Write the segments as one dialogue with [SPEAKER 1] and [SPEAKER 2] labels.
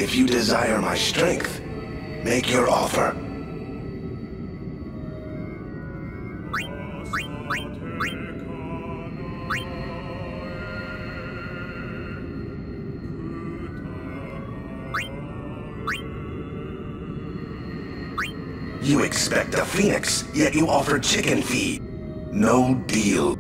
[SPEAKER 1] If you desire my strength, make your offer. You expect a phoenix, yet you offer chicken feed. No deal.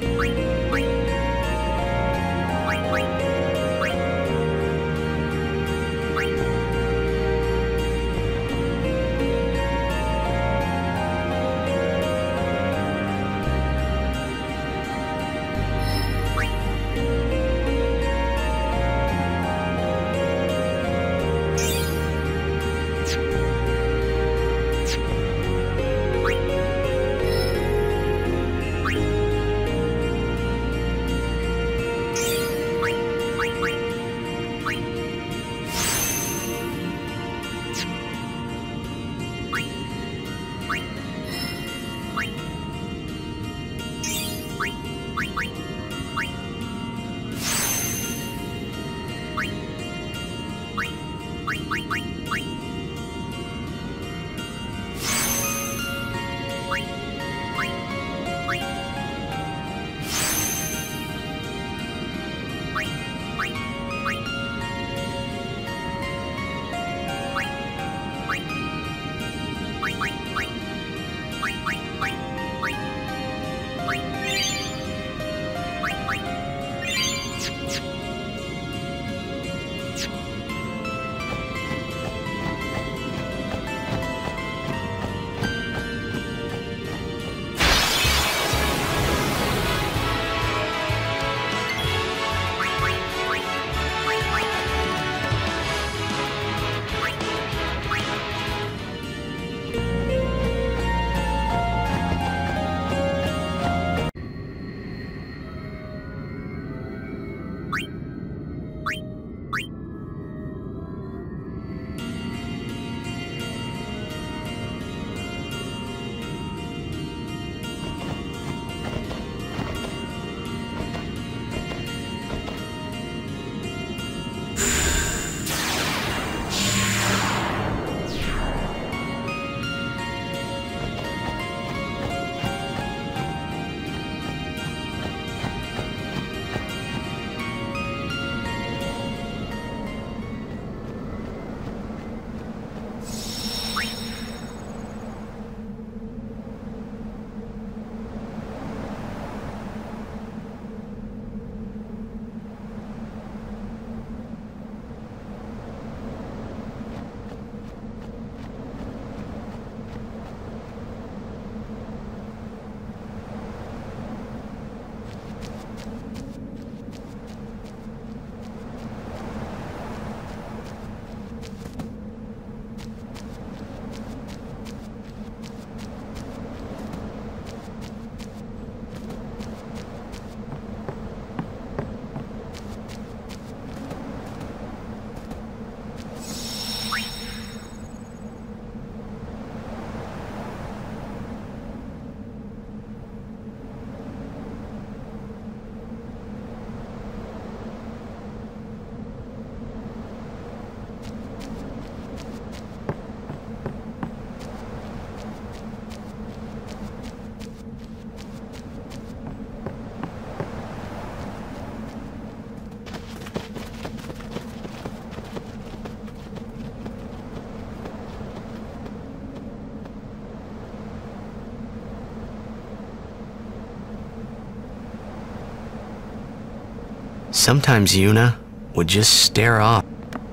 [SPEAKER 2] Sometimes Yuna would just stare off.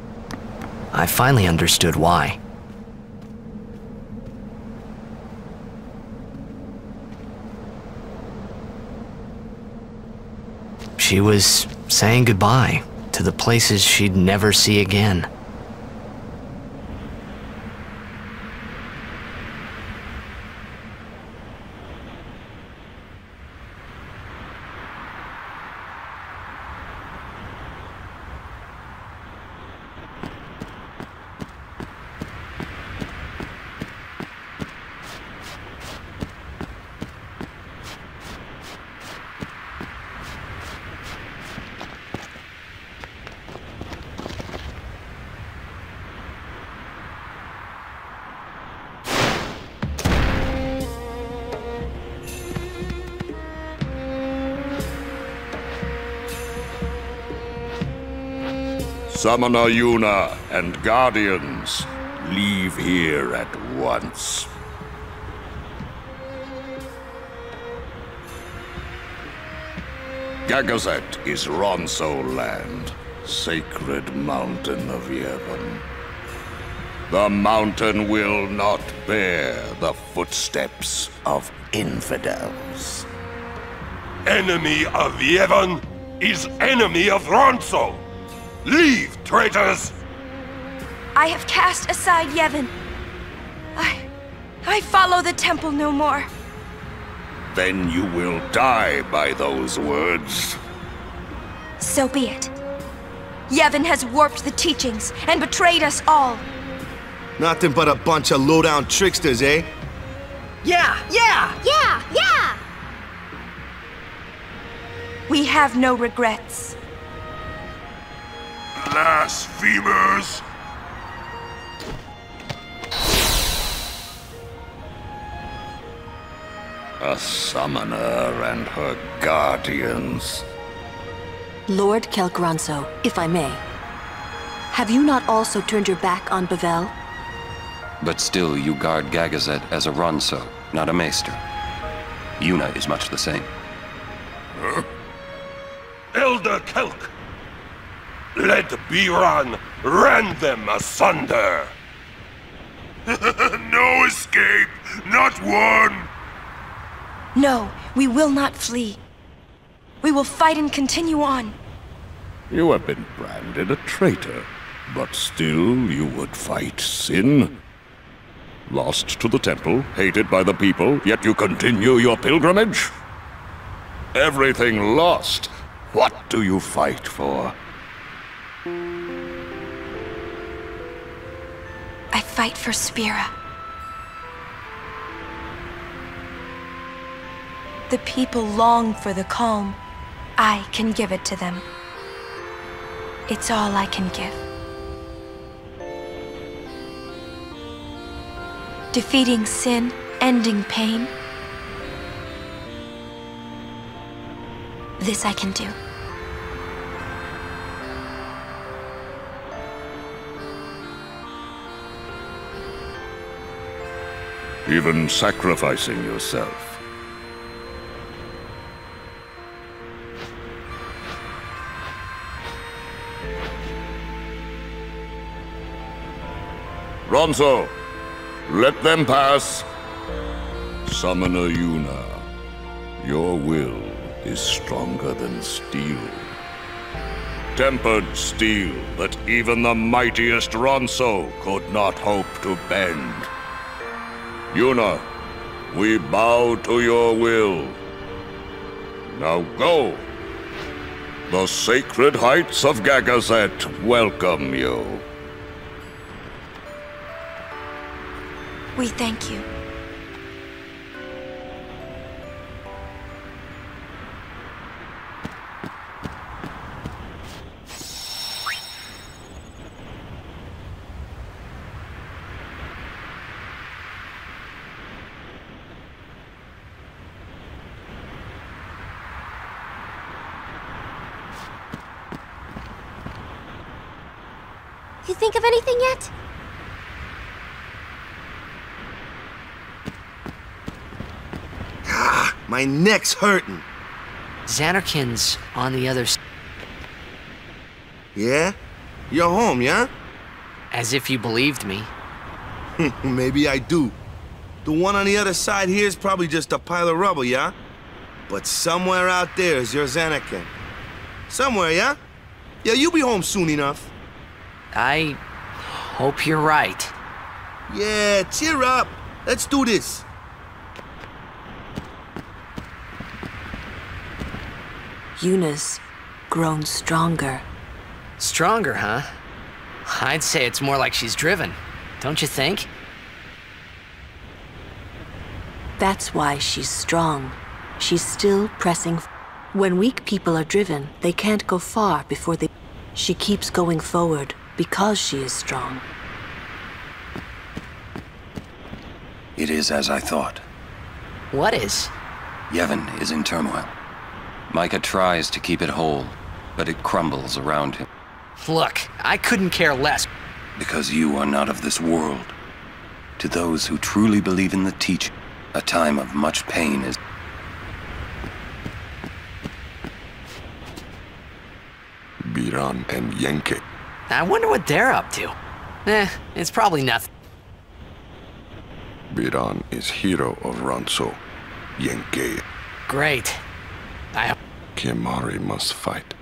[SPEAKER 2] I finally understood why. She was saying goodbye to the places she'd never see again.
[SPEAKER 3] Summoner Yuna and Guardians, leave here at once. Gagazet is Ronso land, sacred mountain of Yevon. The mountain will not bear the footsteps of infidels.
[SPEAKER 4] Enemy of Yevon is enemy of Ronso. Leave, traitors!
[SPEAKER 5] I have cast aside Yevon. I follow the temple no more.
[SPEAKER 3] Then you will die by those words.
[SPEAKER 5] So be it. Yevon has warped the teachings and betrayed us all.
[SPEAKER 6] Nothing but a bunch of low-down tricksters, eh?
[SPEAKER 7] Yeah!
[SPEAKER 5] We have no regrets.
[SPEAKER 4] Blasphemers!
[SPEAKER 3] A summoner and her guardians.
[SPEAKER 8] Lord Kelgranso, if I may. Have you not also turned your back on Bavel?
[SPEAKER 9] But still you guard Gagazet as a Ronso, not a Maester. Yuna is much the same.
[SPEAKER 4] Huh? Elder Kelk! Let Biran rend them asunder! No escape! Not one!
[SPEAKER 5] No, we will not flee. We will fight and continue on.
[SPEAKER 3] You have been branded a traitor, but still you would fight sin. Lost to the temple, hated by the people, yet you continue your pilgrimage? Everything lost. What do you fight for?
[SPEAKER 5] I fight for Spira. The people long for the calm. I can give it to them. It's all I can give. Defeating sin, ending pain. This I can do.
[SPEAKER 3] Even sacrificing yourself. Ronso, let them pass. Summoner Yuna, your will is stronger than steel. Tempered steel that even the mightiest Ronso could not hope to bend. Yuna, we bow to your will. Now go. The sacred heights of Gagazet welcome you.
[SPEAKER 5] We thank you.
[SPEAKER 10] You think of anything yet?
[SPEAKER 6] My neck's hurting.
[SPEAKER 2] Xanarkin's on the other side.
[SPEAKER 6] Yeah? You're home, yeah?
[SPEAKER 2] As if you believed me.
[SPEAKER 6] Maybe I do. The one on the other side here is probably just a pile of rubble, yeah? But somewhere out there is your Xanarkin. Somewhere, yeah? Yeah, you'll be home soon enough.
[SPEAKER 2] I hope you're right.
[SPEAKER 6] Yeah, cheer up. Let's do this.
[SPEAKER 8] Yuna's grown stronger.
[SPEAKER 2] Stronger, huh? I'd say it's more like she's driven. Don't you think?
[SPEAKER 8] That's why she's strong. She's still pressing. When weak people are driven, they can't go far before they... She keeps going forward because she is strong.
[SPEAKER 9] It is as I thought.
[SPEAKER 2] What is?
[SPEAKER 9] Yevon is in turmoil. Micah tries to keep it whole, but it crumbles around him.
[SPEAKER 2] Look, I couldn't care less.
[SPEAKER 9] Because you are not of this world. To those who truly believe in the teaching, a time of much pain is...
[SPEAKER 4] Biran and Yenke.
[SPEAKER 2] I wonder what they're up to. It's probably nothing.
[SPEAKER 4] Biran is hero of Ranso. Yenke.
[SPEAKER 2] Great.
[SPEAKER 4] Kimari must fight.